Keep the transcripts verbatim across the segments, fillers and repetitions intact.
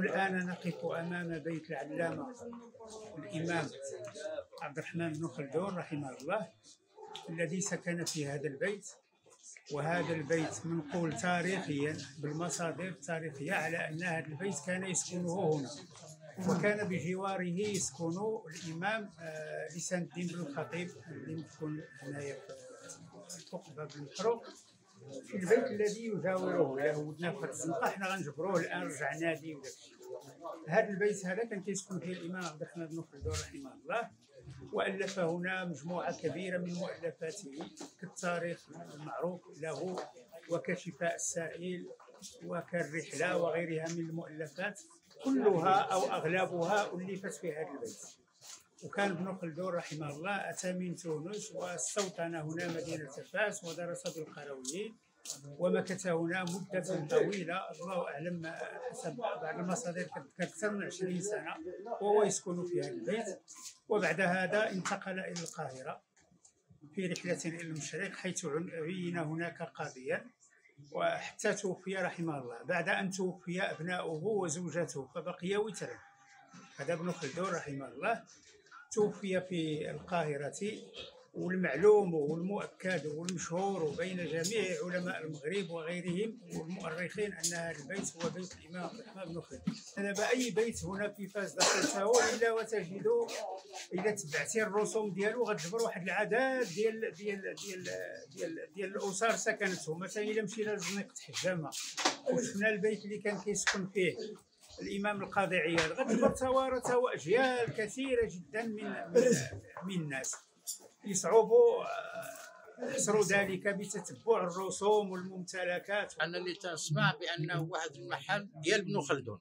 الآن نقف أمام بيت العلامة الإمام عبد الرحمن بن خلدون رحمه الله الذي سكن في هذا البيت. وهذا البيت منقول تاريخيا بالمصادر التاريخية على أن هذا البيت كان يسكنه هنا، وكان بجواره يسكن الإمام لسان الدين بن الخطيب اللي مسكن هنايا في تقبة بن محروق في البيت الذي يجاوره. إلا ودنا في الزنقة حنا غنجبروه الآن رجعنا ليه وداك الشيء. هذا البيت هذا كان كيسكن فيه الإمام عبد الرحمن بن خلدون رحمه الله، وألف هنا مجموعة كبيرة من مؤلفاته كالتاريخ المعروف له وكشفاء السائل وكالرحلة وغيرها من المؤلفات، كلها أو أغلبها ألفت في هذا البيت. وكان ابن خلدون رحمه الله أتى من تونس واستوطن هنا مدينة فاس ودرس بالقرويين ومكث هنا مدة طويلة، الله أعلم حسب بعض المصادر أكثر من عشرين سنة وهو يسكن في هذا البيت. وبعد هذا انتقل إلى القاهرة في رحلة إلى المشرق حيث عين هناك قاضيا، وحتى توفي رحمه الله. بعد أن توفي أبناؤه وزوجته فبقي وترا. هذا ابن خلدون رحمه الله توفي في القاهرة، والمعلوم والمؤكد والمشهور بين جميع علماء المغرب وغيرهم والمؤرخين أن هذا البيت هو بيت الإمام عبد الرحمن بن خلدون. أنا أي بيت هنا في فاس دخلته إلا وتجد إذا تبعتي الرسوم ديالو غتجبر واحد العدد ديال ديال ديال ديال ديال الأسر سكنتهم. مثلا إلا مشينا لزنيقة حجامة وشفنا البيت اللي كان كيسكن فيه الإمام القاضي عياض غتجبر توارث أجيال كثيرة جدا من من, من الناس. يصعبوا حصروا ذلك بتتبع الرسوم والممتلكات. أنا اللي تنسمع بأنه واحد المحل ديال ابن خلدون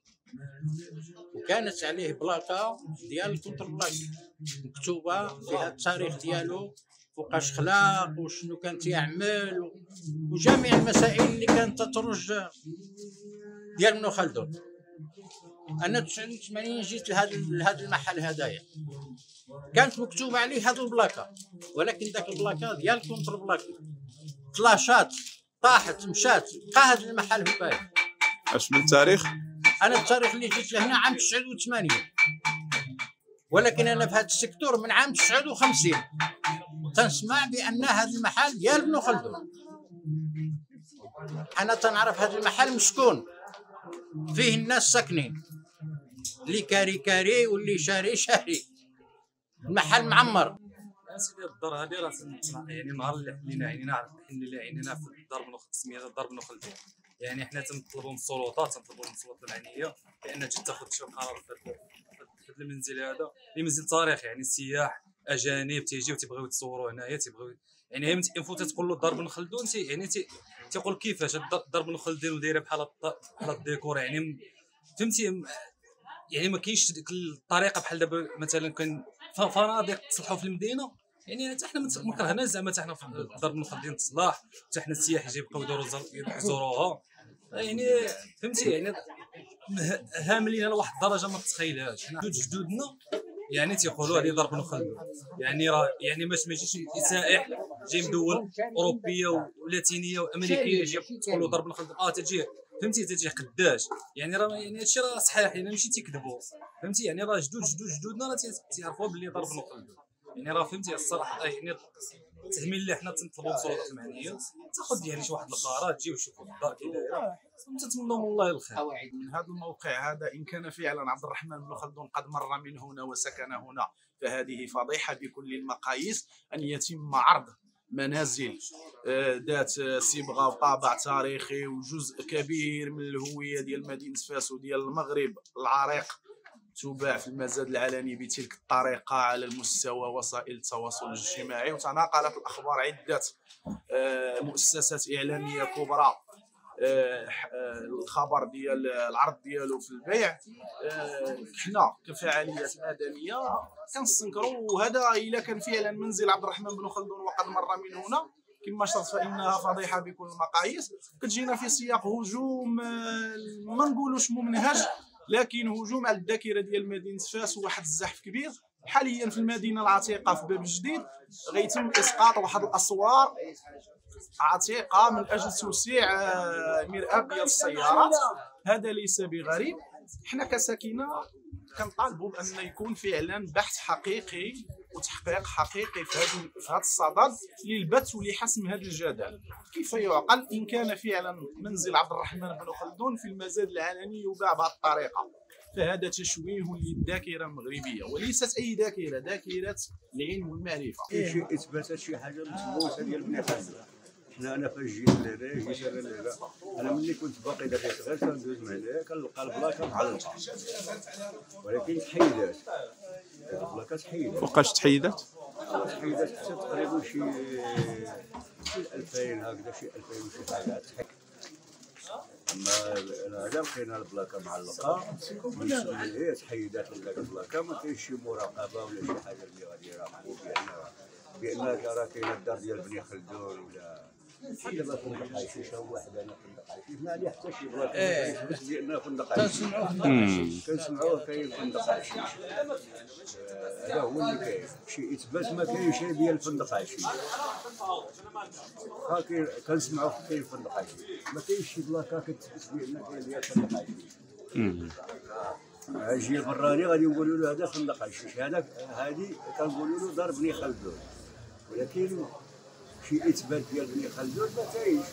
وكانت عليه بلاطة ديال الكونتر بلاك مكتوبة فيها التاريخ ديالو فوقاش خلاق وشنو كان تيعمل وجميع المسائل اللي كانت تترج ديال ابن خلدون. أنا تسعة وثمانين جيت لهذا المحل هدايا كانت مكتوبة عليه هذه البلاكة، ولكن ذاك البلاكة ديال الكونتر بلاكي طلاشات طاحت مشات بقى هذا المحل في بالي. اش من التاريخ؟ أنا التاريخ اللي جيت لهنا عام تسعة وثمانين، ولكن أنا في هذا السيكتور من عام تسعة وخمسين تنسمع بأن هذا المحل ديال ابن خلدون. أنا تنعرف هذا المحل مسكون فيه الناس ساكنين، اللي كاري كاري واللي شاري شاري، المحل معمر. سيدي الدار هذه راه يعني نهار اللي حلينا عينينا حنا اللي عينينا في الدار بن سميتها الدار بن خلدون. يعني حنا تنطلبوا من السلطات تنطلبوا من السلطات المعنيه بان تجي تاخذ شي قرار في هذا المنزل هذا اللي منزل تاريخي. يعني السياح اجانب تيجيو تيبغيو يتصوروا هنايا تيبغيو يعني هم تنفو تقول له الدار بن خلدون تي يعني تي تيقول كيفاش الدار بن خلدون ودايره بحال بحال الديكور. يعني فهمتي يعني ما كاينش ديك الطريقه بحال دابا مثلا كان فنادق تصلحوا في المدينه. يعني حتى حنا ما كرهناش زعما حتى حنا في الدار بن خلدون تصلاح حتى حنا السياح يجي يبقاو يدوروا يزوروها. يعني فهمتي يعني هاملين لواحد الدرجه ما تتخيلهاش. حنا جوج جدودنا يعني تيقولوا هذه دار بن خلدون. يعني راه يعني باش ما يجيش سائح جاي من دول اوروبيه ولاتينيه وامريكيه يجي تقولوا دار بن خلدون اه تجي فهمتي تجي قداش. يعني راه يعني هادشي راه صحيح يعني ماشي تيكذبوا فهمتي. يعني راه جدود جدود جدودنا راه تيعرفوا باللي دار بن خلدون. يعني راه فهمتي الصراحه يعني التهميل اللي حنا تنطلبوا من السلطات المعنيه تاخذ يعني شي واحد القرار تجيو شوفوا الدار كي دايره ونتمنوا من الله الخير. من هذا الموقع هذا ان كان فعلا عبد الرحمن بن خلدون قد مر من هنا وسكن هنا فهذه فضيحه بكل المقاييس ان يتم عرض منازل ذات صبغه وطابع تاريخي وجزء كبير من الهويه ديال مدينه فاس وديال المغرب العريق تباع في المزاد العلني بتلك الطريقه على المستوى وسائل التواصل الاجتماعي. وتناقلت الاخبار عده مؤسسات اعلاميه كبرى الخبر ديال العرض ديالو في البيع. حنا كفعاليات مدنيه كنستنكروا هذا الا كان فعلا منزل عبد الرحمن بن خلدون وقد مر من هنا كما شرط فانها فضيحه بكل المقاييس. كتجينا في سياق هجوم ما نقولوش ممنهج لكن هجوم على الذاكره ديال مدينه فاس وواحد الزحف كبير. حاليا في المدينه العتيقه في باب الجديد غيتم اسقاط واحد الاسوار عتيقه من اجل توسيع مرآب ديال السيارات. هذا ليس بغريب حنا كساكنه كنطالبوا بان يكون فعلا بحث حقيقي وتحقيق حقيقي في هذا في هذا الصدد للبث ولحسم هذا الجدل. كيف يعقل ان كان فعلا منزل عبد الرحمن بن خلدون في المزاد العلني يباع بهذه الطريقه؟ فهذا تشويه للذاكره المغربيه، وليست اي ذاكره، ذاكره العلم والمعرفه. اي شيء اثبات شي حاجه مثبوته ديال بني خلدون. حنا انا فاش جيت لهنا جيت انا لهنا، انا ملي كنت باقي دابا صغير كندوز من هنا كنلقى البلاكه معلقه، ولكن تحيدات البلاكه تحيدات. فوقاش تحيدات؟ تحيدات حتى تقريبا شي شي ألفين هكذا، شي ألفين وشي حاجه تحك. اما هذا لقينا البلاكه معلقه من هي تحيدات لك البلاكه، ما كاينش شي مراقبه ولا شي حاجه اللي غادي يراقبوا بان بان راه كاينه الدار ديال بني خلدون ولا بحال دابا فندق عشيش. هو واحد انا فندق عشيش ما عليه حتى شي بلاصه بس بان فندق عشيش كنسمعوه كاين فندق عشيش. هذا هو اللي كاين، شي اثبات ما كاينش ديال فندق عشيش. واخا كاين كنسمعوا كاين فندق عشيش، ما كاينش شي بلاصه كتثبت بان كاين ديال فندق عشيش. اجي براني غادي نقولوا له هذا فندق عشيش، هذاك هذه كنقولوا له دار بني خلدون، ولكن شي اثبات ديال بني خلدون ما كاينش.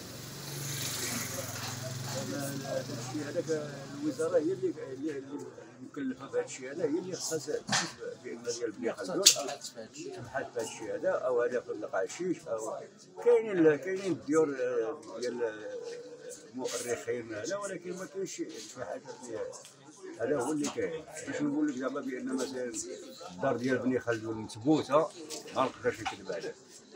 هذا الشيء هذاك الوزاره هي اللي اللي مكلفه بهذا الشيء هذا، هي اللي خصها تثبت بان ديال بني خلدون تبحث في هذا الشيء هذا، او هذا فندق عشيش، او كاينين كاينين الديور ديال المؤرخين هذا، ولكن ما كاينش شي حاجه فيها. هذا هو اللي كاين. باش نقول لك زعما بان مثلا الدار ديال بني خلدون مثبوته ما نقدرش نكذب عليك.